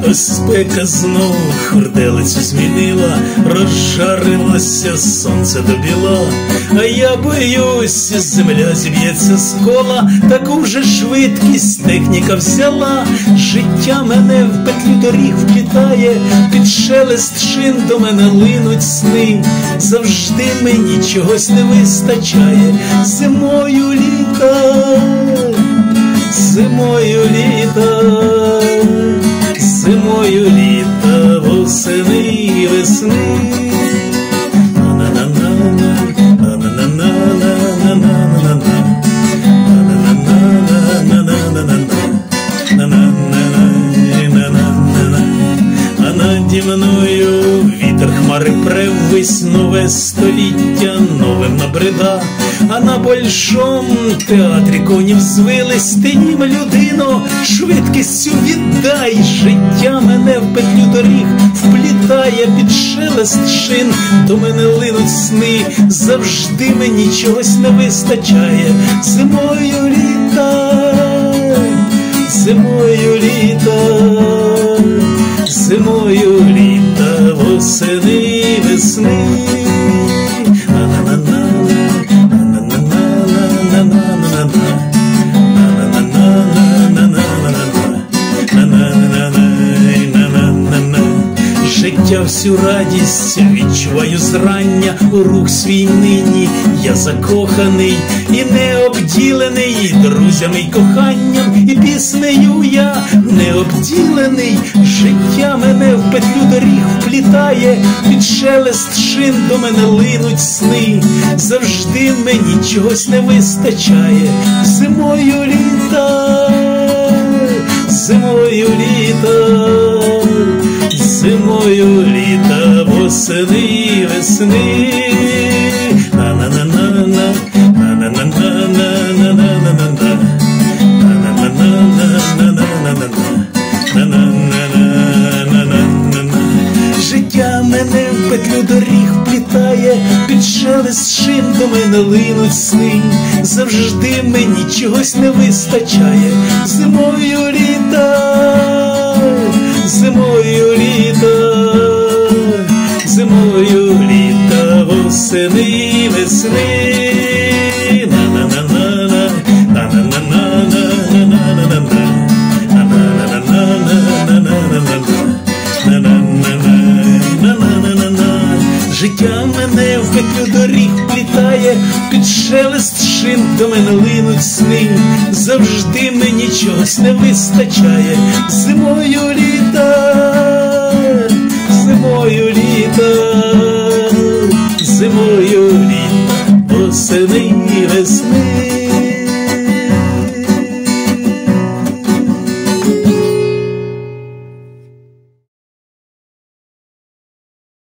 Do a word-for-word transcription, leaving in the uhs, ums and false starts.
спека знов хурделицю змінила, розжарилося сонце до біла. А я боюсь, земля зіб'ється з кола, таку вже швидкість техніка взяла. Життя мене в петлю доріг вплітає, під шелест шин до мене линуть сни. Завжди мені чогось не вистачає, зимою літа, зимою літа, зимою літа, восени і весни. А наді мною вітер хмари преввись, нове століття новим набрида. А на большом театрі коні взвились, ти їм, людино, швидкістю віддай. Життя мене в петлю доріг вплітає, під шелест шин до мене линуть сни. Завжди мені чогось не вистачає, зимою літа, зимою літа, зимою літа, восени і весни. Життя всю радість відчуваю зрання, у рух свій нині я закоханий і не обділений друзями й коханням, і піснею я не обділений. Життя мене в петлю доріг вплітає, під шелест шин до мене линуть сни. Завжди мені чогось не вистачає, зимою літа, зимою літа, зимою літа, восени і весни. На-на-на-на-на, на-на-на-на-на-на-на-на-на, на-на-на-на-на-на-на-на-на-на. Життя мене в петлю доріг вплітає, під шелест шин до мене линуть сни. Завжди мені чогось не вистачає, зимою літа, зимою літа, зимою літа, восени і весни. На-на-на-на-на, на-на-на-на-на-на-на-на-на, на-на-на-на-на-на-на-на-на-на-на-на. Життя мене в петлю доріг вплітає, під шелест шин до мене линуть сни. Завжди мені чогось не вистачає, зимою літа, зимою літа, зимою літа, восени і весни.